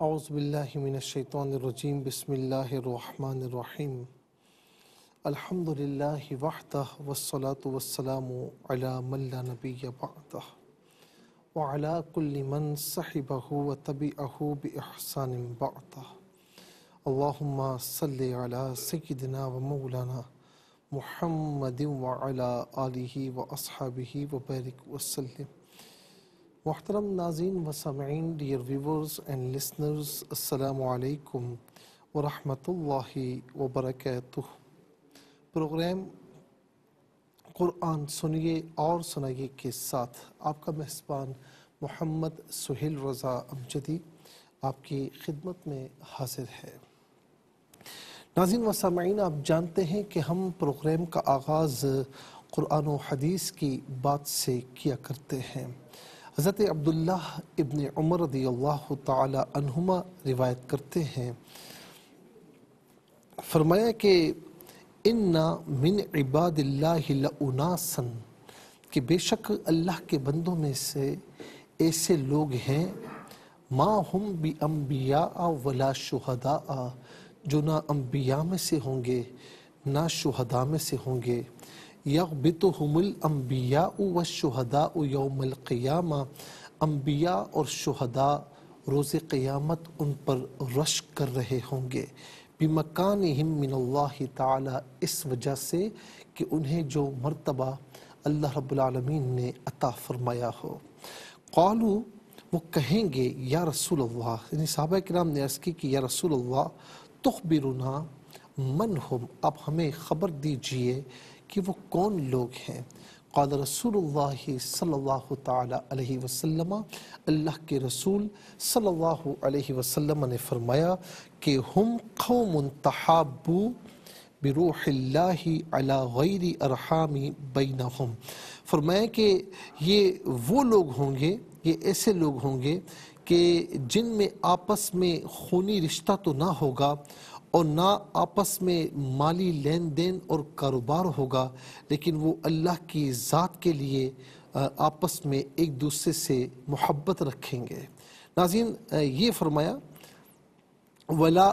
اعوذ باللہ من الشیطان الرجیم بسم اللہ الرحمن الرحیم الحمدللہ وحدہ والصلاة والسلام علی من لا نبی بعدہ وعلی کل من صحبہ وتبعہ بإحسان بعدہ اللہم صلی علی سیدنا و مولانا محمد وعلی آلہ واصحابہ وبارک وسلم۔ محترم ناظرین و سامعین، ڈیئر ویورز اینڈ لسنرز، السلام علیکم ورحمۃ اللہ وبرکاتہ۔ پروگرام قرآن سنیے اور سنائیے کے ساتھ آپ کا میزبان محمد سہیل رضا امجدی آپ کی خدمت میں حاضر ہے۔ ناظرین و سامعین، آپ جانتے ہیں کہ ہم پروگرام کا آغاز قرآن و حدیث کی بات سے کیا کرتے ہیں۔ حضرت عبداللہ ابن عمر رضی اللہ تعالی عنہما روایت کرتے ہیں، فرمایا کہ اِنَّ مِنْ عِبَادِ اللَّهِ لَأُنَاسًا، کہ بے شک اللہ کے بندوں میں سے ایسے لوگ ہیں ما ہم بِأَنبِيَاءَ وَلَا شُهَدَاءَ، جو نہ انبیاء میں سے ہوں گے نہ شہداء میں سے ہوں گے۔ یغبطہم الانبیاء والشہداء یوم القیامہ، انبیاء اور شہداء روز قیامت ان پر رشک کر رہے ہوں گے، بمکانہم من اللہ تعالی، اس وجہ سے کہ انہیں جو مرتبہ اللہ رب العالمین نے عطا فرمایا ہو۔ قالوا، وہ کہیں گے یا رسول اللہ، یعنی صحابہ کرام نے عرض کی کہ یا رسول اللہ تخبرنا من ہم، آپ ہمیں خبر دیجئے کہ وہ کون لوگ ہیں۔ قال رسول اللہ صلی اللہ تعالی علیہ وسلم، اللہ کے رسول صلی اللہ علیہ وسلم نے فرمایا کہ ہم قوم تحابوا بروح اللہ علی غیر ارحام بینہم، فرمایا کہ یہ وہ لوگ ہوں گے، یہ ایسے لوگ ہوں گے کہ جن میں آپس میں خونی رشتہ تو نہ ہوگا اور نہ آپس میں مالی لین دین اور کاروبار ہوگا، لیکن وہ اللہ کی ذات کے لیے آپس میں ایک دوسرے سے محبت رکھیں گے۔ ناظرین، یہ فرمایا ولا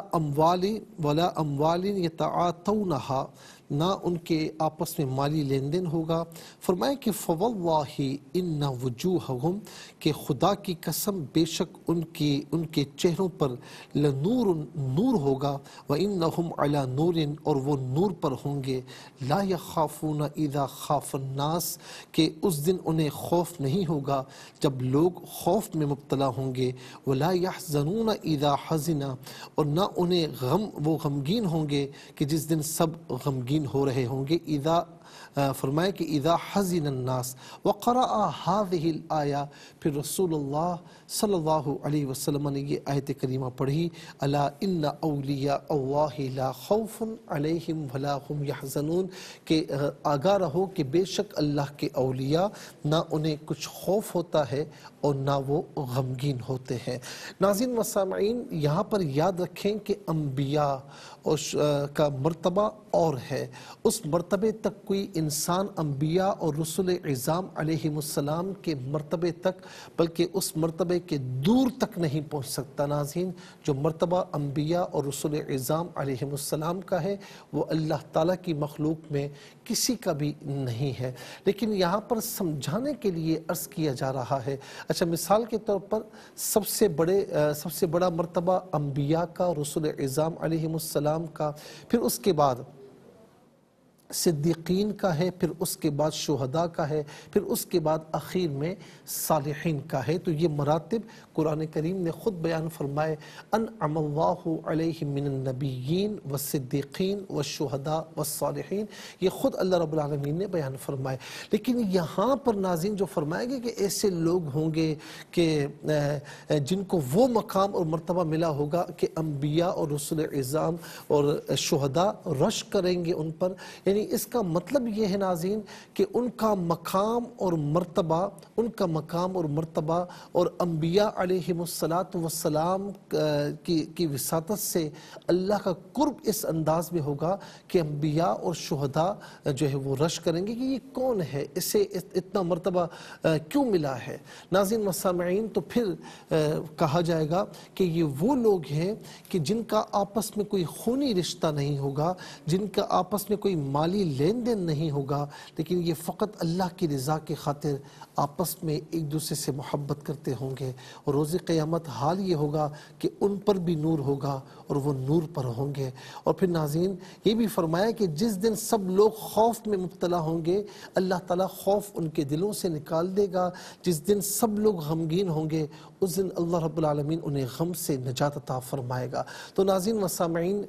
اموال یتعاطونہا، نہ ان کے آپس میں مالی لین دین ہوگا۔ فرمایا کہ فواللہ ان وجوہہم، کہ خدا کی قسم بے شک ان کے چہروں پر لنور، نور ہوگا، وانہم علی نور، اور وہ نور پر ہوں گے، لا یخافون اذا خاف الناس، کہ اس دن انہیں خوف نہیں ہوگا جب لوگ خوف میں مبتلا ہوں گے، ولا یحزنون اذا حزن، اور نہ انہیں وہ غمگین ہوں گے کہ جس دن سب غمگین ہو رہے ہوں گے۔ فرمایا کہ اذا حزن الناس، وقرأ هذه الآیہ، پھر رسول اللہ صلی اللہ علیہ وسلم نے یہ آیت کریمہ پڑھی، الا ان اولیاء اللہ لا خوف علیہم ولا هم یحزنون، کہ آگاہ رہو کہ بے شک اللہ کے اولیاء نہ انہیں کچھ خوف ہوتا ہے اور نہ وہ غمگین ہوتے ہیں۔ ناظرین و سامعین، یہاں پر یاد رکھیں کہ انبیاء کا مرتبہ اور ہے، اس مرتبے تک کوئی انسان انبیاء اور رسول اعظام علیہم السلام کے مرتبے تک، بلکہ اس مرتبے کے دور تک نہیں پہنچ سکتا۔ ناظرین، جو مرتبہ انبیاء اور رسول اعظام علیہم السلام کا ہے وہ اللہ تعالیٰ کی مخلوق میں کسی کا بھی نہیں ہے، لیکن یہاں پر سمجھانے کے لیے عرض کیا جا رہا ہے۔ اچھا، مثال کے طور پر سب سے بڑا مرتبہ انبیاء کا، رسول اعظام علیہم السلام کا، پھر اس کے بعد صدیقین کا ہے، پھر اس کے بعد شہداء کا ہے، پھر اس کے بعد اخیر میں صالحین کا ہے۔ تو یہ مراتب قرآن کریم نے خود بیان فرمائے، انعم اللہ علیہم من النبیین والصدیقین والشہداء والصالحین، یہ خود اللہ رب العالمین نے بیان فرمائے۔ لیکن یہاں پر ناظرین جو فرمائے گے کہ ایسے لوگ ہوں گے کہ جن کو وہ مقام اور مرتبہ ملا ہوگا کہ انبیاء اور رسول اعظام اور شہداء رشک کریں گے ان پر، یعنی یعنی اس کا مطلب یہ ہے ناظرین کہ ان کا مقام اور مرتبہ اور انبیاء علیہم السلام کی وساطت سے اللہ کا قرب اس انداز میں ہوگا کہ انبیاء اور شہداء جو ہے وہ رش کریں گے کہ یہ کون ہے، اسے اتنا مرتبہ کیوں ملا ہے۔ ناظرین و سامعین، تو پھر کہا جائے گا کہ یہ وہ لوگ ہیں کہ جن کا آپس میں کوئی خونی رشتہ نہیں ہوگا، جن کا آپس میں کوئی مالی لین دین نہیں ہوگا، لیکن یہ فقط اللہ کی رضا کی خاطر آپس میں ایک دوسرے سے محبت کرتے ہوں گے، اور روز قیامت حال یہ ہوگا کہ ان پر بھی نور ہوگا اور وہ نور پر ہوں گے۔ اور پھر ناظرین یہ بھی فرمایا کہ جس دن سب لوگ خوف میں مبتلا ہوں گے، اللہ تعالیٰ خوف ان کے دلوں سے نکال دے گا۔ جس دن سب لوگ غمگین ہوں گے، اس دن اللہ رب العالمین انہیں غم سے نجات عطا فرمائے گا۔ تو ناظرین و سامعین،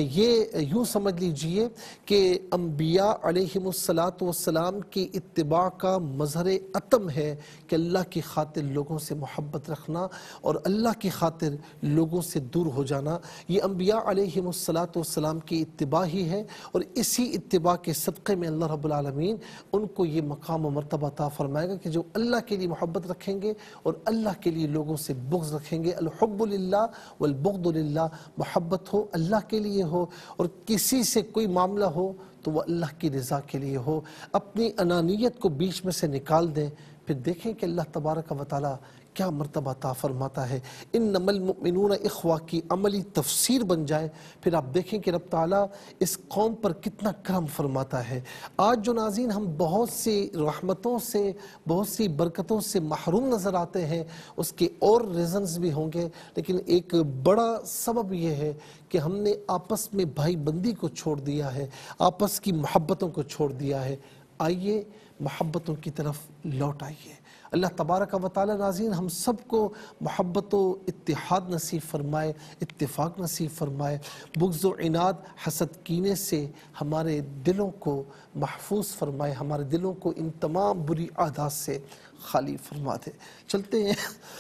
یہ یوں سمجھ لیجئے کہ انبیاء علیہم السلام کی اتباع کا مظہر اتم ہے کہ اللہ کی خاطر لوگوں سے محبت رکھنا اور اللہ کی خاطر لوگوں سے دور ہو جانا، یہ انبیاء علیہم السلام کی اتباع ہی ہے، اور اسی اتباع کے صدقے میں اللہ رب العالمین ان کو یہ مقام و مرتبہ عطا فرمائے گا کہ جو اللہ کے لیے محبت رکھیں گے اور اللہ کے لیے لوگوں سے بغض رکھیں گے۔ الحب للہ والبغض للہ، محبت ہو اللہ کے لیے ہو، اور کسی سے کوئی معاملہ ہو تو وہ اللہ کی رضا کے لیے ہو۔ اپنی انانیت کو بیچ میں سے نکال دیں، پھر دیکھیں کہ اللہ تبارک و تعالی کیا مرتبہ عطا فرماتا ہے۔ انما المؤمنون اخوہ کی عملی تفسیر بن جائے، پھر آپ دیکھیں کہ رب تعالیٰ اس قوم پر کتنا کرم فرماتا ہے۔ آج جو ناظرین ہم بہت سی رحمتوں سے، بہت سی برکتوں سے محروم نظر آتے ہیں، اس کے اور ریزنز بھی ہوں گے، لیکن ایک بڑا سبب یہ ہے کہ ہم نے آپس میں بھائی بندی کو چھوڑ دیا ہے، آپس کی محبتوں کو چھوڑ دیا ہے۔ آئیے محبتوں کی طرف لوٹ آئیے۔ اللہ تبارک و تعالی ناظرین ہم سب کو محبت و اتحاد نصیب فرمائے، اتفاق نصیب فرمائے، بغض و عناد، حسد، کینے سے ہمارے دلوں کو محفوظ فرمائے، ہمارے دلوں کو ان تمام بری عادات سے خالی فرما دے۔ چلتے ہیں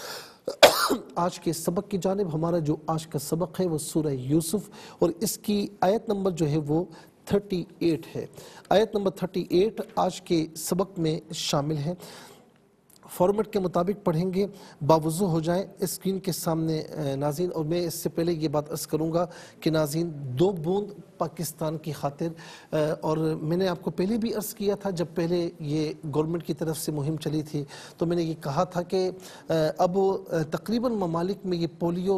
آج کے سبق کی جانب۔ ہمارا جو آج کا سبق ہے وہ سورہ یوسف، اور اس کی آیت نمبر جو ہے وہ 38 ہے۔ آیت نمبر 38 آج کے سبق میں شامل ہے۔ فارمیٹ کے مطابق پڑھیں گے، باوضو ہو جائیں اسکرین کے سامنے ناظرین۔ اور میں اس سے پہلے یہ بات عرض کروں گا کہ ناظرین 2 بوند پاکستان کی خاطر، اور میں نے آپ کو پہلے بھی عرض کیا تھا جب پہلے یہ گورنمنٹ کی طرف سے مہم چلی تھی، تو میں نے یہ کہا تھا کہ اب تقریباً ممالک میں یہ پولیو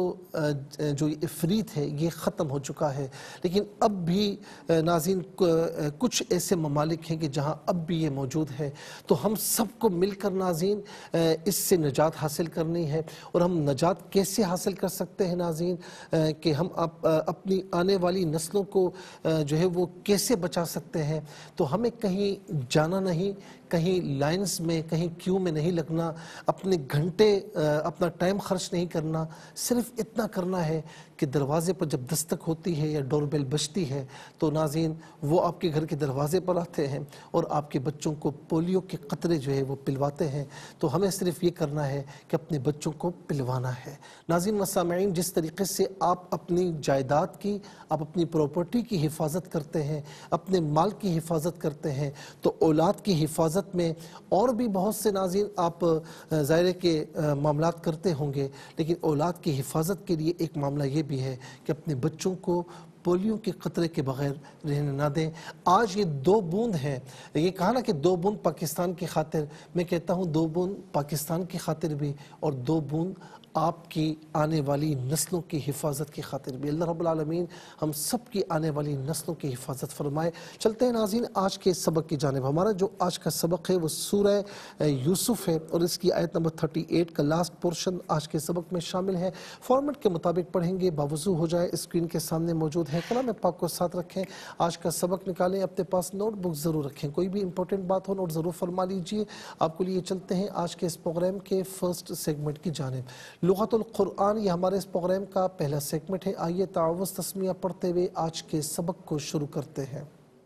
جو افریط ہے یہ ختم ہو چکا ہے، لیکن اب بھی ناظرین کچھ ایسے ممالک ہیں کہ جہاں اب بھی یہ موجود ہے۔ تو ہم سب کو مل کر ناظرین اس سے نجات حاصل کرنی ہے۔ اور ہم نجات کیسے حاصل کر سکتے ہیں ناظرین؟ کہ ہم اپنی آنے والی نسلوں کو جو ہے وہ کیسے بچا سکتے ہیں؟ تو ہمیں کہیں جانا نہیں، کہیں لائنز میں، کہیں کیو میں نہیں لگنا، اپنے گھنٹے اپنا ٹائم خرچ نہیں کرنا، صرف اتنا کرنا ہے کہ دروازے پر جب دستک ہوتی ہے یا ڈور بیل بجتی ہے تو ناظرین وہ آپ کے گھر کے دروازے پر آتے ہیں اور آپ کے بچوں کو پولیو کے قطرے جو ہے وہ پلواتے ہیں۔ تو ہمیں صرف یہ کرنا ہے کہ اپنے بچوں کو پلوانا ہے۔ ناظرین و سامعین، جس طریقے سے آپ اپنی جائیداد کی، آپ اپنی پراپرٹی کی حفاظت کرتے ہیں، اپنے مال کی حفاظت کرتے ہیں، تو اولاد کی حفاظت میں اور بھی بہت سے ناظرین آپ ظاہر کے معاملات کرتے ہوں گے، لیکن اولاد کی حفاظت کے لیے ایک معاملہ یہ بھی ہے کہ اپنے بچوں کو پولیو کے قطرے کے بغیر رہنے نہ دیں۔ آج یہ 2 بوند ہیں، یہ کہا نا کہ 2 بوند پاکستان کی خاطر، میں کہتا ہوں 2 بوند پاکستان کی خاطر بھی، اور 2 بوند آپ کی آنے والی نسلوں کی حفاظت کی خاطر بھی۔ اللہ رب العالمین ہم سب کی آنے والی نسلوں کی حفاظت فرمائے۔ چلتے ہیں ناظرین آج کے سبق کی جانب۔ ہمارا جو آج کا سبق ہے وہ سورہ یوسف ہے، اور اس کی آیت نمبر 38 کا لاسٹ پورشن آج کے سبق میں شامل ہے۔ فارمیٹ کے مطابق پڑھیں گے، باوضو ہو جائے، اسکرین کے سامنے موجود ہے۔ کلام پاک کو ساتھ رکھیں، آج کا سبق نکالیں، اپنے پاس نوٹ بک ضرور رکھیں، کوئی بھی امپورٹنٹ بات ہو نوٹ ضرور فرما لیجئے۔ آپ کو لیے چلتے ہیں آج کے اس پروگرام کے فرسٹ سیگمنٹ کی جانب۔ لغت القرآن یہ ہمارے اس پروگرام کا پہلا سیگمنٹ ہے۔ آئیے تعوذ تسمیہ پڑھتے ہوئے آج کے سبق کو شروع کرتے ہیں۔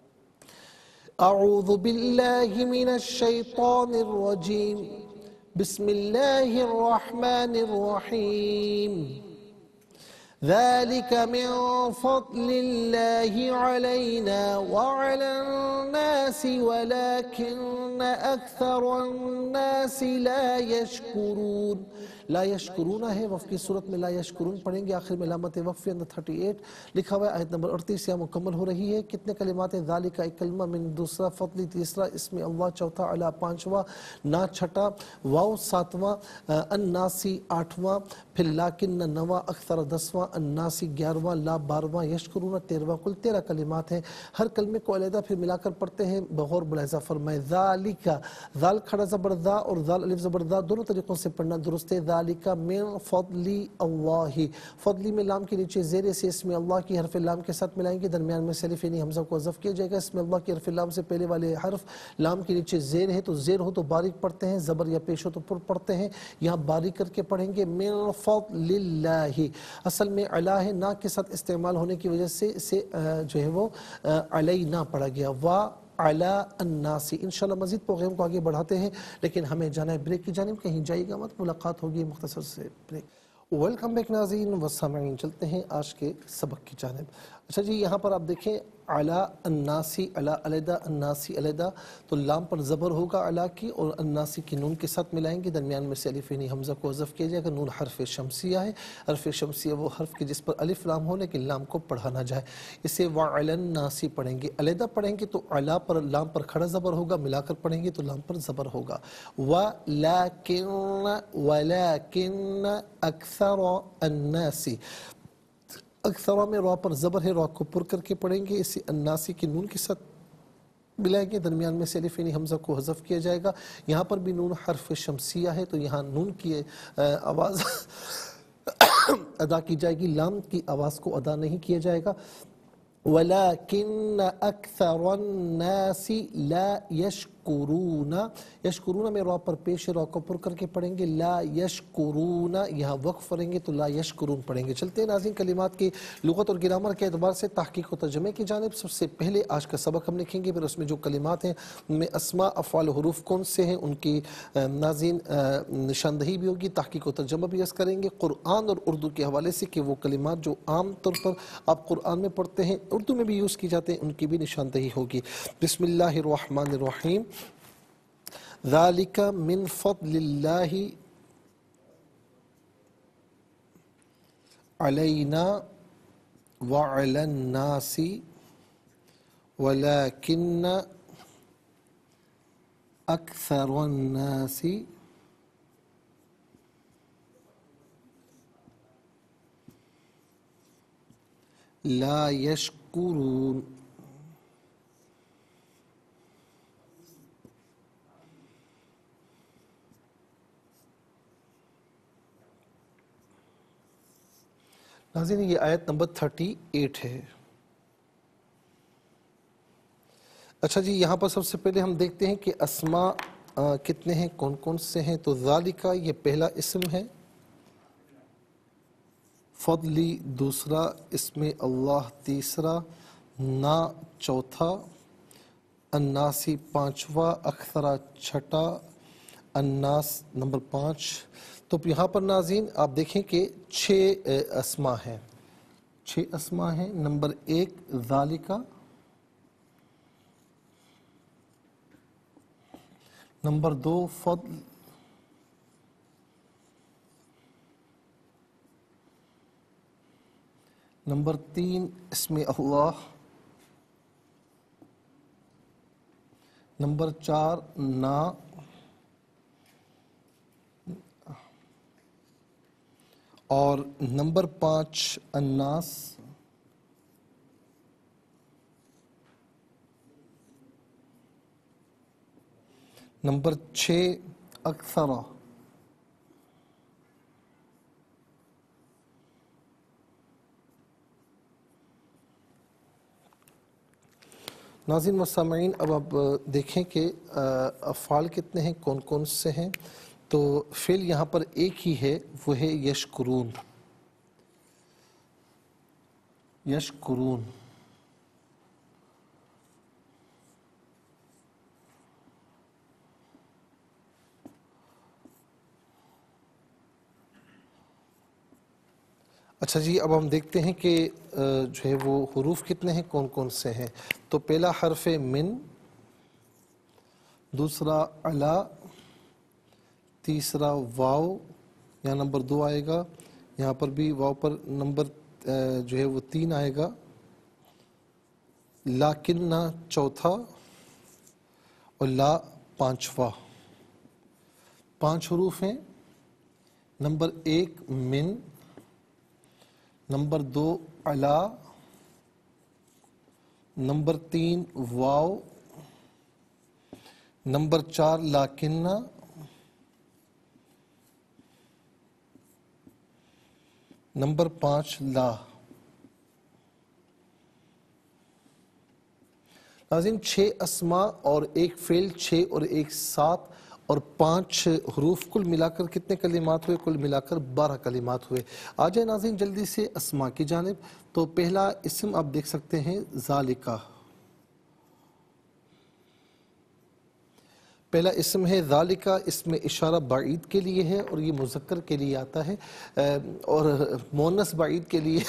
اعوذ باللہ من الشیطان الرجیم، بسم اللہ الرحمن الرحیم۔ ذَلِكَ مِن فَضْلِ اللَّهِ عَلَيْنَا وَعَلَى النَّاسِ وَلَكِنَّ أَكْثَرَ النَّاسِ لَا يَشْكُرُونَ. لا یشکرون ہے، وقف کی صورت میں لا یشکرون پڑھیں گے، آخر میں علامت وقف اندر 38 لکھا ہوا ہے، آیت نمبر 38 یہاں مکمل ہو رہی ہے۔ کتنے کلمات ہیں؟ ذالک ایک کلمہ، من دوسرا، فضلی تیسرا، اسم اللہ چوتھا، علی پانچواں، نا چھٹا، واو ساتواں، الناسی آٹھواں، پھر لاکن نواں، اکثر دسواں، الناسی گیارہواں، لا بارہواں، یشکرون 13واں، کل 13 کلمات ہیں۔ ہر کلمے کو علیحدہ پھر ملا کر پڑھتے ہیں، بغور ملاحظہ فرمائے۔ ذالک، ذال کھڑا زبر ذا اور ذال الف زبر ذا دونوں طریقوں سے پڑھنا درست ہے۔ ذالک من فضلی اللہ، فضلی میں لام کے نیچے زیر سے اسم اللہ کی حرف لام کے ساتھ ملائیں گے، درمیان میں سے الف یعنی حمزہ کو حذف کیا جائے گا۔ اسم اللہ کی حرف لام سے پہلے والے حرف لام کے نیچے زیر ہے تو زیر ہو تو باریک پڑھتے ہیں، زبر یا پیش ہو تو پر پڑھتے ہیں، یہاں باریک کر کے پڑھیں گے۔ من فضل اللہ، اصل میں علا ہے، نا کے ساتھ استعمال ہونے کی وجہ سے اسے جو ہے وہ علینا پڑھا گیا۔ علی الناس۔ انشاءاللہ مزید پروگرام کو آگے بڑھاتے ہیں، لیکن ہمیں جانا ہے بریک کی جانب، کہیں جائے گا مت، ملاقات ہوگی مختصر سے بریک۔ ویلکم بیک ناظرین و سامعین، چلتے ہیں آج کے سبق کی جانب۔ اچھا جی، یہاں پر آپ دیکھیں علی الناسی، علی علیحدہ، الناسی علیحدہ، تو لام پر زبر ہوگا علی کی، اور الناسی کی نون کے ساتھ ملائیں گے، درمیان میں سے الف یعنی حمزہ کو حذف کیا جائے گا۔ نون حرف شمسیہ ہے، حرف شمسیہ وہ حرف کی جس پر الف لام ہو لیکن لام کو پڑھا نہ جائے، اسے وعلی الناسی پڑھیں گے۔ علیحدہ پڑھیں گے تو علی پر لام پر کھڑا زبر ہوگا، ملا کر پڑھیں گے تو لام پر زبر ہوگا۔ ولیکن اکثر الناس، اکثر میں را پر زبر ہے، را کو پر کر کے پڑھیں گے، اسے الناسی کی نون کے ساتھ ملائیں گے، درمیان میں سے الف یعنی حمزہ کو حذف کیا جائے گا۔ یہاں پر بھی نون حرف شمسیہ ہے تو یہاں نون کی آواز ادا کی جائے گی، لام کی آواز کو ادا نہیں کیا جائے گا۔ وَلَكِنَّ أَكْثَرَ النَّاسِ لَا يَشْكُرُونَ، یشکرون میں را پر پیش را کو پر کر کے پڑھیں گے، لا یشکرون، یہاں وقف پڑھیں گے تو لا یشکرون پڑھیں گے۔ چلتے ہیں ناظرین کلمات کی لغت اور گرامر کے اعتبار سے تحقیق و ترجمے کی جانب۔ سب سے پہلے آج کا سبق ہم لکھیں گے، پھر اس میں جو کلمات ہیں ان میں اسماء، افعال، حروف کون سے ہیں، ان کی ناظرین نشاندہی بھی ہوگی، تحقیق و ترجمہ بھی اس کریں گے قرآن اور اردو کے حوالے سے، کہ وہ کلمات جو عام طور پر آپ قرآن میں پڑھتے ہیں اردو میں بھی یوز کی جاتے ہیں ان کی بھی نشاندہی ہوگی۔ بسم اللہ الرحمن الرحیم۔ ذالک من فضل اللہ علینا وعلی الناس ولکن اکثر الناس لا یشکرون۔ ناظرین یہ آیت نمبر 38 ہے۔ اچھا جی، یہاں پر سب سے پہلے ہم دیکھتے ہیں کہ اسماء کتنے ہیں، کون کون سے ہیں۔ تو ذالک یہ پہلا اسم ہے، فضلی دوسرا، اسم اللہ تیسرا، نا چوتھا، الناسی پانچواں، اکثرا چھٹا، الناس نمبر 5۔ تو یہاں پر ناظرین آپ دیکھیں کہ 6 اسماء ہیں، 6 اسماء ہیں۔ نمبر 1 ذالکا، نمبر 2 فضل، نمبر 3 اسم اللہ، نمبر 4 نا، اور نمبر 5 الناس، نمبر 6 اکثرا، ناظرین و سامعین اب آپ دیکھیں کہ افعال کتنے ہیں، کون کون سے ہیں۔ تو فعل یہاں پر ایک ہی ہے، وہ ہے یشکرون، یشکرون۔ اچھا جی، اب ہم دیکھتے ہیں کہ جو ہے وہ حروف کتنے ہیں، کون کون سے ہیں. تو پہلا حرف من، دوسرا علا، تیسرا واو، یہاں نمبر 2 آئے گا، یہاں پر بھی واو پر نمبر جو ہے وہ 3 آئے گا، لاکنہ چوتھا، اور لا پانچواں. 5 حروف ہیں. نمبر 1 من، نمبر 2 علا، نمبر 3 واو، نمبر 4 لاکنہ، نمبر 5 لا. ناظرین 6 اسماء اور 1 فعل، 6 اور 1 7 اور 5 حروف، کل ملا کر کتنے کلمات ہوئے؟ کل ملا کر 12 کلمات ہوئے. آ جائیں ناظرین جلدی سے اسماء کی جانب. تو پہلا اسم آپ دیکھ سکتے ہیں ذالکہ. پہلا اسم ہے ذالکہ، اس میں اشارہ بعید کے لیے ہے اور یہ مذکر کے لیے آتا ہے، اور مؤنث بعید کے لیے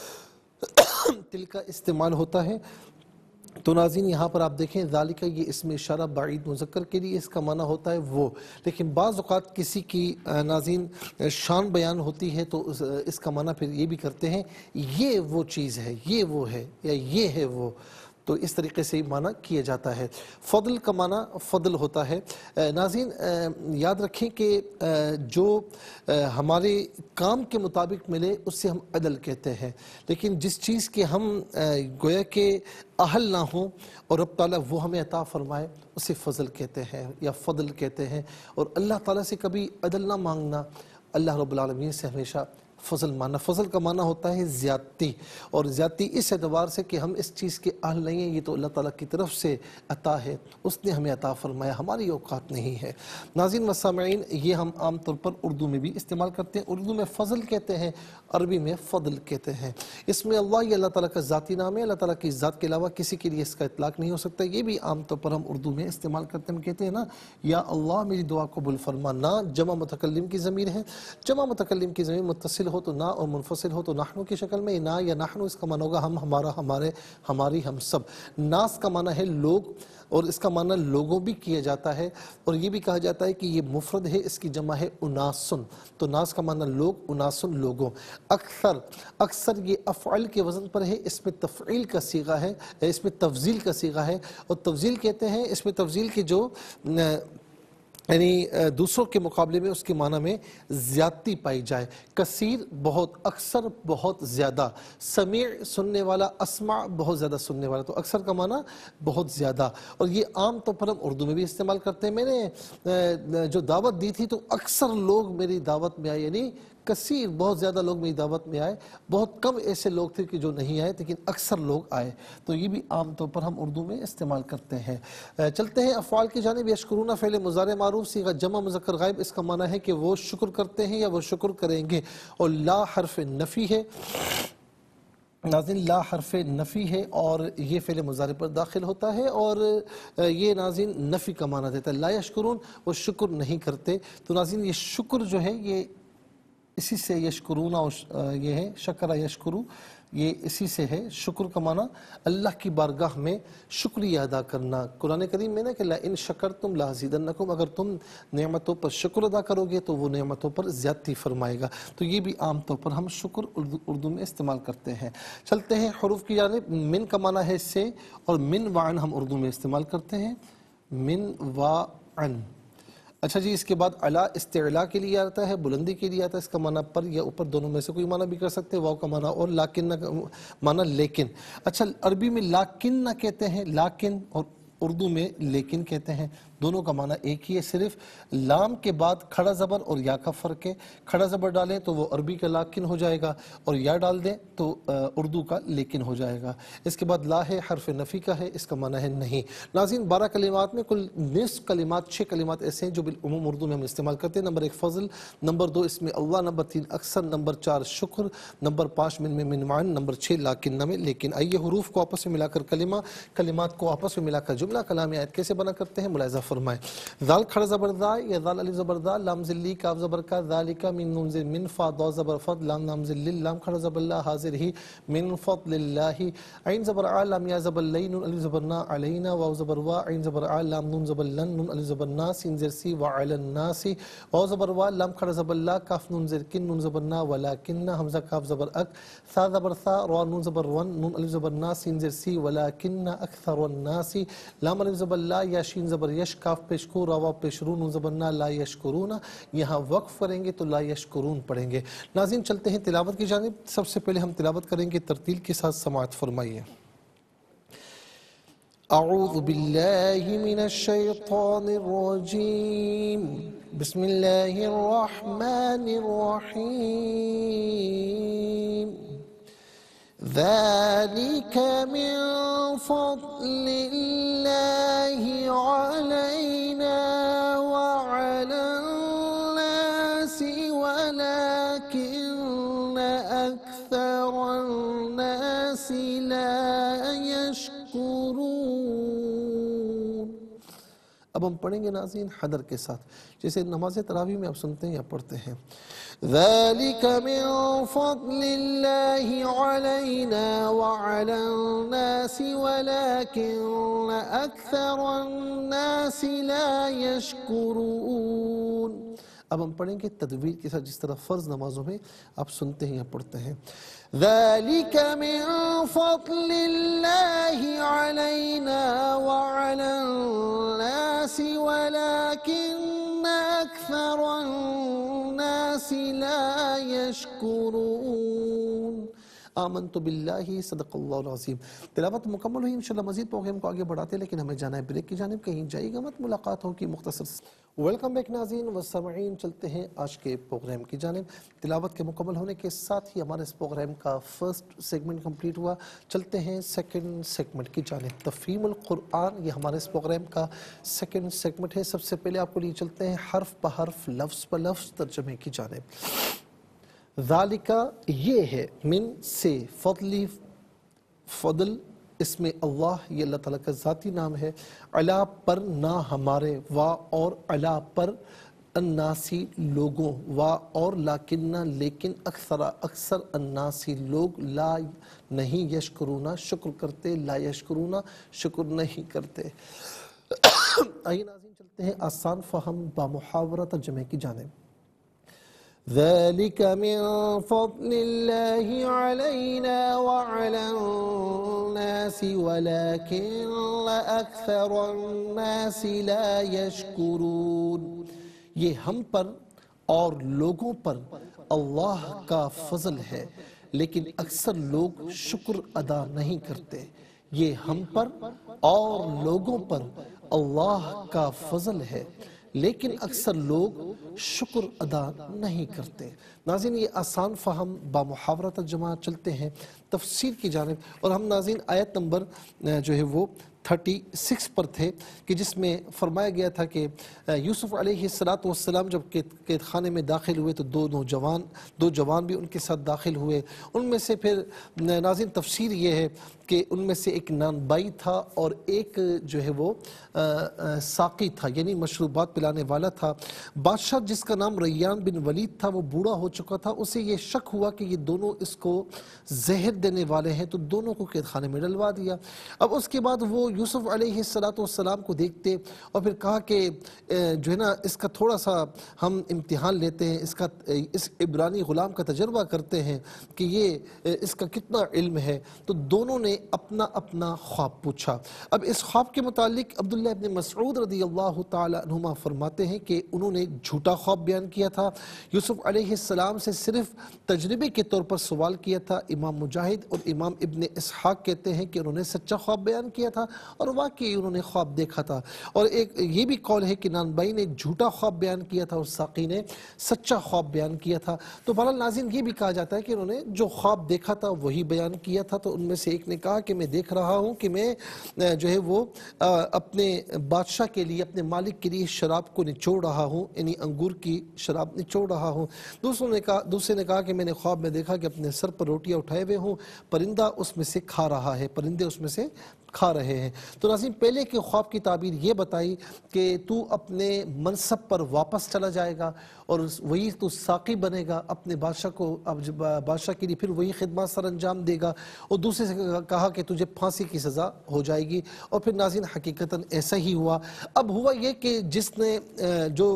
تلکا استعمال ہوتا ہے. تو ناظرین یہاں پر آپ دیکھیں ذالکہ، یہ اسم اشارہ بعید مذکر کے لیے، اس کا معنی ہوتا ہے وہ. لیکن بعض اوقات کسی کی ناظرین شان بیان ہوتی ہے تو اس کا معنی پھر یہ بھی کرتے ہیں یہ وہ چیز ہے، یہ وہ ہے، یا یہ ہے وہ. تو اس طریقے سے معنی کیا جاتا ہے. فضل کا معنی فضل ہوتا ہے. ناظرین یاد رکھیں کہ جو ہمارے کام کے مطابق ملے اس سے ہم عدل کہتے ہیں، لیکن جس چیز کے ہم گویا کہ اہل نہ ہوں اور رب تعالیٰ وہ ہمیں عطا فرمائے اسے فضل کہتے ہیں یا فضل کہتے ہیں. اور اللہ تعالیٰ سے کبھی عدل نہ مانگنا، اللہ رب العالمین سے ہمیشہ فضل ماننا. فضل کا معنی ہوتا ہے زیادتی، اور زیادتی اس اعتبار سے کہ ہم اس چیز کے اہل نہیں ہیں، یہ تو اللہ تعالیٰ کی طرف سے عطا ہے، اس نے ہمیں عطا فرمایا، ہماری اوقات نہیں ہے. ناظرین و سامعین، یہ ہم عام طور پر اردو میں بھی استعمال کرتے ہیں. اردو میں فضل کہتے ہیں، عربی میں فضل کہتے ہیں. اس میں اللہ یہ اللہ تعالیٰ کا ذاتی نام ہے، اللہ تعالیٰ کی ذات کے علاوہ کسی کے لیے اس کا اطلاق نہیں ہو سکتا. یہ بھی عام طور پر ہم اردو میں استعمال کرتے ہیں. ہم کہتے ہیں نا یا اللہ میری دعا قبول فرما. نا جمع متکلم کی ضمیر ہے، جمع متکلم کی ضمیر متصل ہو تو نا، اور منفصل ہو تو نحنو کی شکل میں. نا یا نحنو اس کا معنی ہوگا ہم، ہمارا، ہمارے، ہماری، ہم سب. ناس کا معنی ہے لوگ، اور اس کا معنی لوگوں بھی کیا جاتا ہے، اور یہ بھی کہا جاتا ہے کہ یہ مفرد ہے، اس کی جمع ہے اناسن. تو ناس کا معنی لوگ، اناسن لوگوں. اکثر، اکثر یہ افعل کے وزن پر ہے، اس میں تفعیل کا صیغہ ہے، اس میں تفضیل کا صیغہ ہے. اور تفضیل کہتے ہیں اس میں تفضیل کی جو یعنی دوسروں کے مقابلے میں اس کے معنی میں زیادتی پائی جائے. کثیر بہت، اکثر بہت زیادہ، سمیع سننے والا، اسمع بہت زیادہ سننے والا. تو اکثر کا معنی بہت زیادہ. اور یہ عام طور پر ہم اردو میں بھی استعمال کرتے ہیں. میں نے جو دعوت دی تھی تو اکثر لوگ میری دعوت میں آئے، یعنی کثیر بہت زیادہ لوگ میری دعوت میں آئے، بہت کم ایسے لوگ تھے کہ جو نہیں آئے، لیکن اکثر لوگ آئے. تو یہ بھی عام طور پر ہم اردو میں استعمال کرتے ہیں. چلتے ہیں افعال کی جانب. یشکرون فعل مضارع معروف، صیغہ جمع مذکر غائب، اس کا معنی ہے کہ وہ شکر کرتے ہیں یا وہ شکر کریں گے. اور لا حرف نفی ہے. ناظرین لا حرف نفی ہے اور یہ فعل مضارع پر داخل ہوتا ہے، اور یہ ناظرین نفی کا معنی دیتا ہے. لا یشکرون، وہ شکر نہیں کرتے. تو ناظرین یہ شکر جو ہے یہ اسی سے یشکرون، اور یہ ہے شکر یشکرو، یہ اسی سے ہے. شکر کا معنی اللہ کی بارگاہ میں شکریہ ادا کرنا. قرآن کریم میں نا کہ لَإِن شَكَرْتُمْ لَأَزِيدَنَّكُمْ، اگر تم نعمتوں پر شکر ادا کرو گے تو وہ نعمتوں پر زیادتی فرمائے گا. تو یہ بھی عام طور پر ہم شکر اردو میں استعمال کرتے ہیں. چلتے ہیں حروف کی جانب. من کا معنی ہے سے، اور من وعن ہم اردو میں استعمال کرتے ہیں. من وعن. اچھا جی، اس کے بعد علا استعلا کے لیے آتا ہے، بلندی کے لیے آتا ہے. اس کا معنی پر یا اوپر، دونوں میں سے کوئی معنی بھی کر سکتے ہیں. واو کا معنی اور لاکن کا معنی لیکن. اچھا عربی میں لاکن کہتے ہیں، لاکن، اور اردو میں لیکن کہتے ہیں. دونوں کا معنی ایک ہی ہے، صرف لام کے بعد کھڑا زبر اور یا کا فرق ہے. کھڑا زبر ڈالیں تو وہ عربی کا لاکن ہو جائے گا، اور یا ڈال دیں تو اردو کا لیکن ہو جائے گا. اس کے بعد لا ہے، حرف نفی کا ہے، اس کا معنی ہے نہیں. ناظرین 12 کلمات میں کل نصف کلمات، 6 کلمات ایسے ہیں جو بالعموم اردو میں ہم استعمال کرتے ہیں. نمبر 1 فضل، نمبر 2 اس میں اللہ، نمبر 3 اکثر، نمبر 4 شکر، نمبر 5 من میں منوان، نمبر 6 لاکن میں لیکن. آئیے حروف کو آپس میں ملا کر کلمات کو آپس میں ملا کر جملہ کلامی آیت کیسے بنا کرتے ہیں، ملاحظہ فرمائیں. ذال کھڑا زبر ذا یا ذال علی زبر ذا، لام ذلی کاف زبر کا، ذالکا من نون زیر من، فا دو زبر فد، لام لام ذلی، لام کھڑا زبر لا، حاضر ہی، من فضل اللہ، عین زبر آ، لام یا زبر لی، نون علی زبر نا، علینا، واو زبر وا، عین زبر آ، لام نون زبر لن، نون علی زبر نا، سین زیر سی، وعلی الناس، واو زبر وا، لام کھڑا زبر لا، کاف نون زیر کن، نون زبر نا، ولیکن، حمزہ کاف زبر اک، ثا زبر ثا، را نون زبر ون، نون علی زبر نا، سین زیر سی، ولیکن اکثر الناس، لام علی زبر لا، یا شین زبر یش، کاف پیش کو، را واو پیش رو، نون زبر نا، لا یشکرون، یہاں وقف کریں گے تو لا یشکرون پڑھیں گے. ناظرین چلتے ہیں تلاوت کی جانب. سب سے پہلے ہم تلاوت کریں گے، ترتیل کے ساتھ سماعت فرمائیے. اعوذ باللہ من الشیطان الرجیم، بسم اللہ الرحمن الرحیم. ذلك من فضل الله علينا وعلى الناس ولكن أكثر الناس لا يشكرون. اب ہم پڑھیں گے ناظرین حدر کے ساتھ، جیسے نماز تراویح میں آپ سنتے ہیں یا پڑھتے ہیں. ذلك من فضل الله علينا وعلى الناس ولكن أكثر الناس لا يشكرون. اب ہم پڑھیں گے تدویر کے ساتھ، جس طرح فرض نمازوں میں آپ سنتے ہیں یا پڑھتے ہیں. ذلك من فضل الله علينا وعلى الناس ولكن أكثر الناس لا يشكرون. آمنت باللہ، صدق اللہ العظیم. تلاوت مکمل ہوئی. انشاءاللہ مزید پروگرام کو آگے بڑھاتے، لیکن ہمیں جانا ہے بریک کی جانب. کہیں جائے گا مت، ملاقات ہوگی مختصر. ویلکم بیک ناظرین و سامعین، چلتے ہیں آج کے پروگرام کی جانب. تلاوت کے مکمل ہونے کے ساتھ ہی ہمارے اس پروگرام کا فرسٹ سیگمنٹ کمپلیٹ ہوا. چلتے ہیں سیکنڈ سیگمنٹ کی جانب. تفہیم القرآن، یہ ہمارے اس پروگرام کا سیکنڈ سیگمنٹ ہے. سب سے پہلے آپ کو لیے چلتے ہیں حرف بحرف، لفظ بلفظ ترجمے کی جانب. ذالکہ یہ ہے، من سے، فضلی فضل، اس میں اللہ، یہ اللہ تعالیٰ کا ذاتی نام ہے. علا پر، نہ ہمارے، وا اور علا پر، الناسی لوگوں، وا اور لاکنہ لیکن، اکثر الناسی لوگ، لا نہیں، یشکرونا شکر کرتے، لا یشکرونا شکر نہیں کرتے. آئیے ناظرین چلتے ہیں آسان فہم بامحاورہ ترجمے کی جانب. ذلك من فضل الله علينا وعلى الناس ولكن أكثر الناس لا يشكرون. یہ ہم پر اور لوگوں پر اللہ کا فضل ہے، لیکن اکثر لوگ شکر ادا نہیں کرتے. یہ ہم پر اور لوگوں پر اللہ کا فضل ہے، لیکن اکثر لوگ شکر ادا نہیں کرتے. ناظرین یہ آسان فہم بامحاورہ ترجمہ. چلتے ہیں تفسیر کی جانب، اور ہم ناظرین آیت نمبر جو ہے وہ 36 پر تھے، کہ جس میں فرمایا گیا تھا کہ یوسف علیہ السلام جب قید خانے میں داخل ہوئے تو دو جوان بھی ان کے ساتھ داخل ہوئے. ان میں سے پھر ناظرین تفسیر یہ ہے کہ ان میں سے ایک نانبائی تھا اور ایک جو ہے وہ ساقی تھا، یعنی مشروبات پلانے والا تھا. بادشاہ جس کا نام ریان بن ولید تھا وہ بوڑھا ہو چکا تھا. اسے یہ شک ہوا کہ یہ دونوں اس کو زہر دینے والے ہیں، تو دونوں کو قید خانے میں ڈلوا دیا. اب اس کے بعد وہ یوسف علیہ السلام کو دیکھتے اور پھر کہا کہ جو ہے نا اس کا تھوڑا سا ہم امتحان لیتے ہیں، اس عبرانی غلام کا تجربہ کرتے ہیں کہ یہ اس کا کتنا علم ہے. تو دونوں نے اپنا اپنا خواب پوچھا. اب اس خواب کے متعلق عبداللہ ابن مسعود رضی اللہ تعالی عنہما فرماتے ہیں کہ انہوں نے جھوٹا خواب بیان کیا تھا. یوسف علیہ السلام سے صرف تجربے کے طور پر سوال کیا تھا. امام مجاہد اور امام ابن اسحاق کہتے ہیں کہ انہوں نے سچا خواب بیان کیا تھا اور واقعی انہوں نے خواب دیکھا تھا. اور ایک یہ بھی قول ہے کہ نانبائی نے جھوٹا خواب بیان کیا تھا اور ساقی نے سچا خواب بیان کیا تھا. تو بہرحال ناظرین یہ بھی کہا جاتا ہے کہ انہوں نے جو خواب دیکھا تھا وہی بیان کیا تھا. تو ان میں سے ایک نے کہا کہ میں دیکھ رہا ہوں کہ میں جو ہے وہ اپنے بادشاہ کے لیے، اپنے مالک کے لیے شراب کو نچوڑ رہا ہوں، یعنی انگور کی شراب نچوڑ رہا ہوں. دوسرے نے کہا کہ میں نے خواب میں دیکھا کہ اپنے سر پر روٹیاں اٹھائے ہوئے ہوں، پرندہ اس میں سے کھا رہا ہے، پرندے اس میں سے کھا رہے ہیں۔ تو ناظرین پہلے کے خواب کی تعبیر یہ بتائی کہ تو اپنے منصب پر واپس چلا جائے گا اور وہی تو ساقی بنے گا اپنے بادشاہ کو، اب بادشاہ کے لیے پھر وہی خدمات سر انجام دے گا، اور دوسرے سے کہا کہ تجھے پھانسی کی سزا ہو جائے گی، اور پھر ناظرین حقیقتاً ایسا ہی ہوا۔ اب ہوا یہ کہ جس نے جو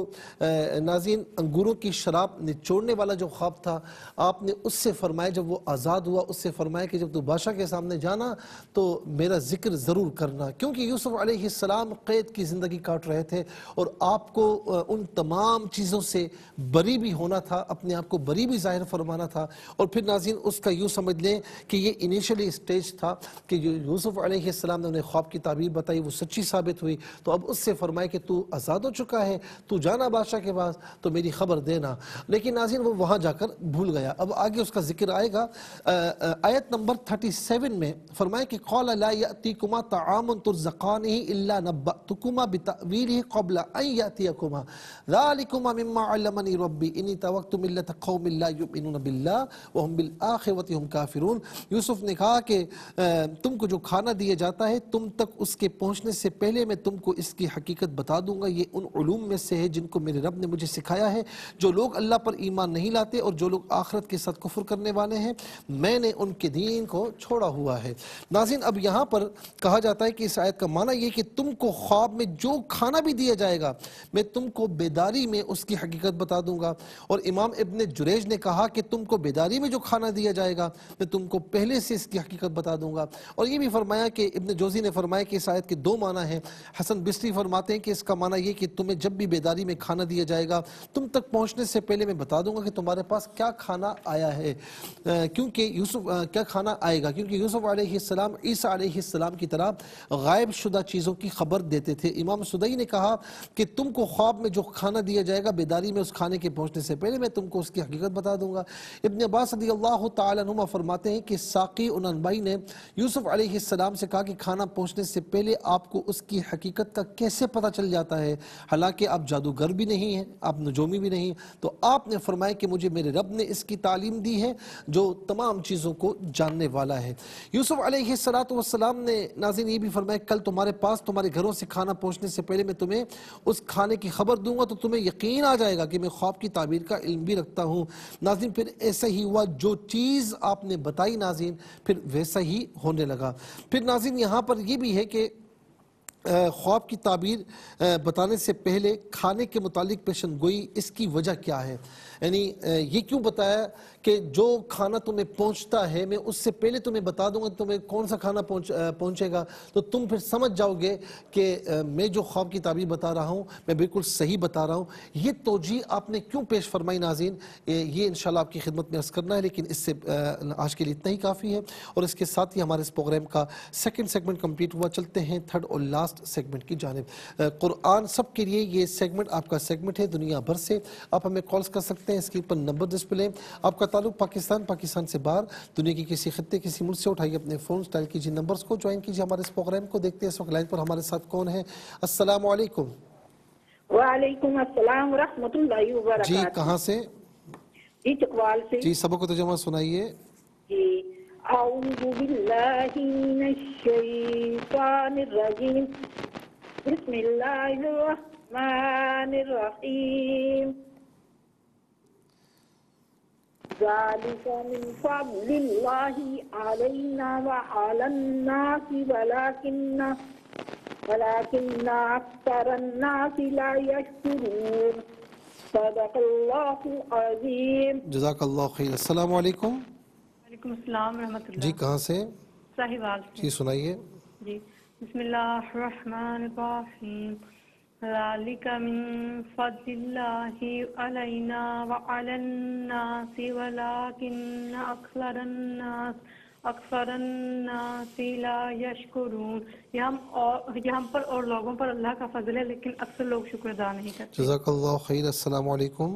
ناظرین انگوروں کی شراب نچوڑنے والا جو خواب تھا، آپ نے اس سے فرمایا جب وہ آزاد ہوا، اس سے فرمایا کہ جب تو بادشاہ کے سامنے جانا تو میرا ذکر ضرور کرنا، کیونکہ یوسف علیہ السلام قید کی زندگی کاٹ رہے تھے اور آپ کو ان تمام چیزوں سے بری بھی ہونا تھا، اپنے آپ کو بری بھی ظاہر فرمانا تھا۔ اور پھر ناظرین اس کا یوں سمجھ لیں کہ یہ انیشلی اسٹیج تھا کہ جو یوسف علیہ السلام نے انہیں خواب کی تعبیر بتائی وہ سچی ثابت ہوئی، تو اب اس سے فرمائے کہ تو آزاد ہو چکا ہے، تو جانا بادشاہ کے پاس تو میری خبر دینا۔ لیکن ناظرین وہ وہاں جا کر بھول گیا۔ اب آگے اس کا ذکر آئے گا آیت نمبر 37 میں، فرمائے کہ قَالَ لَا يَأْتِيكُمَا طَعَامٌ تُرْزَقَانِهِ إِلَّا نَبَّأْتُكُمَا بِتَأْوِيلِهِ قَبْلَ أَنْ يَأْتِيَكُمَا ذَلِكُمَا مِمَّا عَلَّمَنِي رَبِّي إِنِّي تَوَكْتُ مِلَّةَ قَوْمٍ لَا يُؤْمِنُونَ بِاللَّهِ وَهُمْ بِالْآخِرَةِ هُمْ كَافِرُونَ۔ یوسف نے کہا کہ تم کو جو کھانا دیا جاتا ہے تم تک اس کے پہنچنے سے پہلے میں تم کو اس کی حقیقت بتا دوں گا، یہ ان علوم میں سے ہے جن کو میرے رب نے مجھے سکھایا ہے۔ جو لوگ اللہ پر ایمان نہیں لاتے اور جو لوگ آخرت کے ساتھ کفر کرنے والے ہیں میں نے ان کے دین کو چھوڑا ہوا ہے۔ ناظرین اب یہاں پر کہا جاتا ہے کہ اس آیت کا معنی یہ کہ تم کو خواب میں جو کھانا بھی دیا جائے گا میں تم کو بیداری میں اس کی حقیقت بتا دوں گا، اور امام ابن جریج نے کہا کہ تم کو بیداری میں جو کھانا دیا جائے گا میں تم کو پہلے سے اس کی حقیقت بتا دوں گا۔ اور یہ بھی فرمایا کہ ابن جوزی نے فرمایا کہ اس آیت کے دو معنی ہیں۔ حسن بصری فرماتے ہیں کہ اس کا معنی یہ کہ تمہیں جب بھی بیداری میں کھانا دیا جائے گا تم تک پہنچنے سے پہلے میں بتا دوں گا کہ تمہارے پاس کیا کھانا آیا ہے، کیونکہ کیا کھانا آئے گا، کیونکہ یوسف علیہ السلام عیسیٰ علیہ السلام کی طرح غائب شدہ چیزوں کی خبر دیتے تھے۔ امام سدئی نے کہا کہ تم کو خواب میں جو کھانا دیا جائے گا بیداری میں اس کھانے کے پہنچنے سے پہلے میں تم کو اس کی حقیقت بتا دوں گا۔ ابن عباس رضی اللہ تعالیٰ عنہما فرماتے ہیں کہ ساقی انبائی نے یوسف علیہ السلام سے کہا کہ کھانا پہنچنے سے پہلے آپ کو اس کی حقیقت کا کیسے پتہ چل جاتا ہے، حالانکہ آپ جادوگر بھی نہیں ہیں، آپ نجومی بھی نہیں، تو آپ نے فرمایا کہ مجھے میرے رب نے اس کی تعلیم دی ہے جو تمام چیزوں کو جاننے والا ہے۔ یوسف علیہ السلام نے ناظرین یہ بھی فرمایا کل تمہارے پاس تمہارے گھروں سے کھانا پہنچنے سے پہلے میں تمہیں اس کھانے کی خبر دوں گا تو تمہیں یقین آ جائے گا کہ میں خواب کی تعبیر کا علم بھی رکھتا ہوں۔ ناظرین پھر ایسا ہی ہوا، جو چیز آپ نے بتائی ناظرین پھر ویسا ہی ہونے لگا۔ پھر ناظرین یہاں پر یہ بھی ہے کہ خواب کی تعبیر بتانے سے پہلے کھانے کے متعلق پیشن گوئی، اس کی وجہ کیا ہے؟ یعنی یہ کیوں بتایا کہ جو کھانا تمہیں پہنچتا ہے میں اس سے پہلے تمہیں بتا دوں گا تمہیں کون سا کھانا پہنچے گا، تو تم پھر سمجھ جاؤ گے کہ میں جو خواب کی تعبیر بتا رہا ہوں میں بالکل صحیح بتا رہا ہوں۔ یہ توجیہ آپ نے کیوں پیش فرمائی ناظرین، یہ انشاءاللہ آپ کی خدمت میں عرض کرنا ہے، لیکن اس سے آج کے لیے اتنا ہی کافی ہے، اور اس کے ساتھ ہی ہمارے اس پروگرام کا سیکنڈ سیگمنٹ کمپلیٹ ہوا۔ چلتے ہیں تھرڈ اور لاسٹ سیگمنٹ کی جانب۔ قرآن سب کے لیے یہ سیگمنٹ آپ کا سیگمنٹ ہے، دنیا بھر سے آپ ہمیں کالز کر سکتے ہیں، اس کے پر نمبر ڈسپلے، آپ کا تعلق پاکستان سے باہر دنیا کی کسی خطے کسی ملک سے اٹھائیے اپنے فون ڈائل کیجیے، نمبرز کو جوائن کیجیے ہمارے اس پروگرام کو۔ دیکھتے ہیں اس وقت لائن پر ہمارے ساتھ کون ہے۔ السلام علیکم۔ وعلیکم السلام ورحمۃ اللہ وبرکاتہ۔ جی کہاں سے؟ جی چکوال سے۔ جی سبق کو ترجمہ سنائیے۔ جی اعوذ باللہ من الشیطان الرجیم، بسم اللہ الرحمن الرحیم، ذالک من فضل اللہ علینا وعلی الناس ولكن اکثر الناس لا یشکرون، صدق اللہ العظیم۔ جزاک اللہ خیر۔ السلام علیکم۔ وعلیکم السلام ورحمۃ اللہ۔ جی کہاں سے؟ صاحبال سے۔ جی سنائیے۔ جی بسم اللہ الرحمن الرحیم، ذالک من فضل اللہ علینا وعلی الناس ولکن اکثر الناس لا یشکرون۔ یہ ہم پر اور لوگوں پر اللہ کا فضل ہے لیکن اکثر لوگ شکر ادا نہیں کرتے۔ جزاک اللہ خیر۔ السلام علیکم۔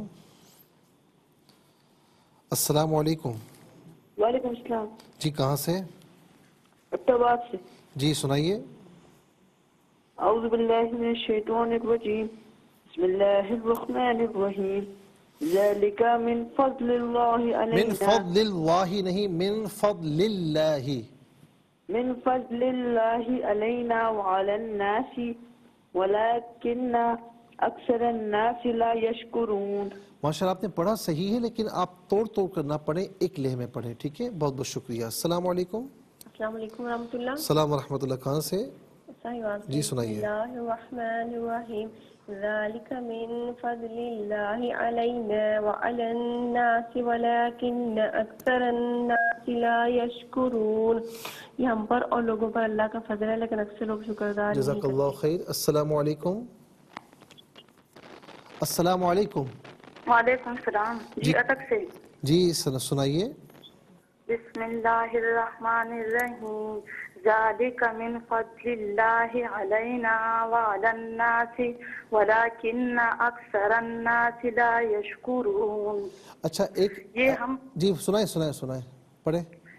السلام علیکم۔ وعلیکم السلام۔ جی کہاں سے؟ ابتباد سے۔ جی سنائیے۔ اعوذ باللہ من الشیطان الرجیم، بسم اللہ الرحمن الرحیم، ذالک من فضل اللہ علینا۔ من فضل اللہ نہیں، من فضل اللہ۔ من فضل اللہ علینا وعلی الناس ولکن اکثر الناس لا یشکرون. ماشاءاللہ آپ نے پڑھا صحیح ہے، لیکن آپ توڑ توڑ کر نہ پڑھیں، ایک لہجے میں پڑھیں، ٹھیک ہے؟ بہت بہت شکریہ. السلام علیکم. السلام علیکم ورحمۃ اللہ. السلام ورحمۃ اللہ. کہاں سے؟ جی سنائیے. بسم اللہ الرحمن الرحیم. ذالک من فضل اللہ علینا وعلی الناس ولکن اکثر الناس لا یشکرون. یہ ہم پر اور لوگوں پر اللہ کا فضل ہے، لیکن اکثر لوگ شکردار نہیں جزاک اللہ کرتے. خیر. السلام علیکم. السلام علیکم. وعلیکم السلام. جی اٹک سے. جی سنائیے. بسم اللہ الرحمن الرحیم. ذالک من فضل اللہ علینا وعلی الناس ولکن اکثر الناس لا یشکرون. اچھا ایک جی سنائیں پڑھیں.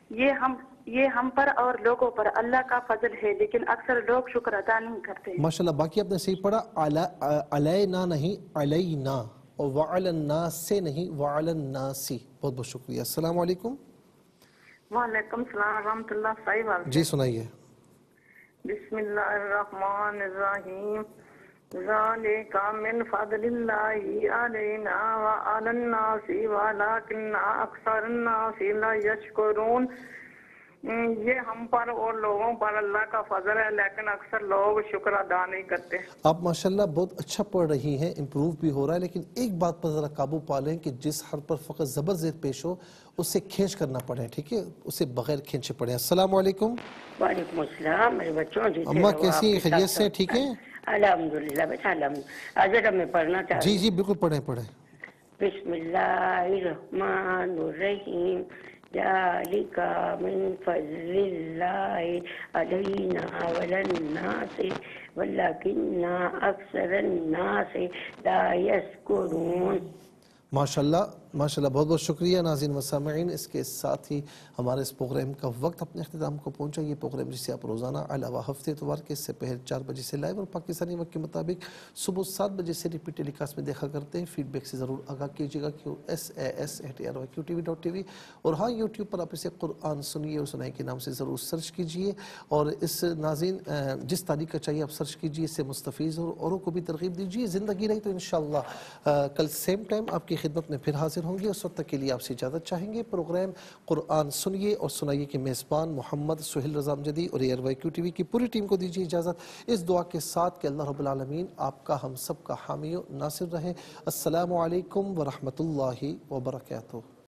یہ ہم پر اور لوگوں پر اللہ کا فضل ہے، لیکن اکثر لوگ شکر ادا نہیں کرتے. ماشاءاللہ. باقی آپ نے صحیح پڑھا. علینا نہیں علینا، اور وعلی الناس سے نہیں وعلی الناس. بہت بہت شکریہ. السلام علیکم. وعلیکم السلام ورحمۃ اللہ. صحیح. جی سنائیے. بسم اللہ الرحمن الرحیم. ذالک من فضل اللہ علینا وعلی الناس ولکن اکثر الناس لا یشکرون. یہ ہم پر اور لوگوں پر اللہ کا فضل ہے، لیکن اکثر لوگ شکر ادا نہیں کرتے. آپ ماشاءاللہ بہت اچھا پڑھ رہی ہیں، امپروو بھی ہو رہا ہے، لیکن ایک بات پر ذرا قابو پا لیں کہ جس حرف پر فقط زبر زیر پیش ہو اسے کھینچ کرنا پڑے، ٹھیک ہے؟ اسے بغیر کھینچے پڑھیں. السلام علیکم. وعلیکم السلام میرے بچوں. اماں کیسی خیریت سے؟ ٹھیک ہے الحمدللہ. بیٹا حضرت میں پڑھنا چاہتی ہوں. جی بالکل پڑھیں. بسم اللہ الرحمن الرحیم. ذالک من فضل اللہ علینا وعلی الناس ولکن اکثر الناس لا یشکرون. ماشاءاللہ بہت بہت شکریہ. ناظرین و سامعین، اس کے ساتھ ہی ہمارے اس پروگرام کا وقت اپنے اختتام کو پہنچا. یہ پروگرام جسے آپ روزانہ علاوہ ہفتے اتوار کے سے پہر 4 بجے سے لائیو اور پاکستانی وقت کے مطابق صبح 7 بجے سے ریپیٹ ٹیلی کاسٹ میں دیکھا کرتے ہیں. فیڈ بیک سے ضرور آگاہ کیجیے گا. SAS@ARYQTV.tv. اور ہاں یوٹیوب پر آپ اسے قرآن سنیے اور سنائے کے نام سے ضرور سرچ کیجیے. اور اس ناظرین جس تاریخ کا چاہیے آپ سرچ کیجیے، اس سے مستفیض اور اوروں کو بھی ترغیب دیجیے. زندگی رہی تو انشاءاللہ کل سیم ٹائم آپ کی خدمت میں پھر حاضر ہوں گے. اس وقت تک کے لیے آپ سے اجازت چاہیں گے. پروگرام قرآن سنیے اور سنائیے کے میزبان محمد سہیل رضا امجدی اور ARY QTV کی پوری ٹیم کو دیجیے اجازت، اس دعا کے ساتھ کہ اللہ رب العالمین آپ کا ہم سب کا حامی و ناصر رہے. السلام علیکم ورحمۃ اللہ وبرکاتہ.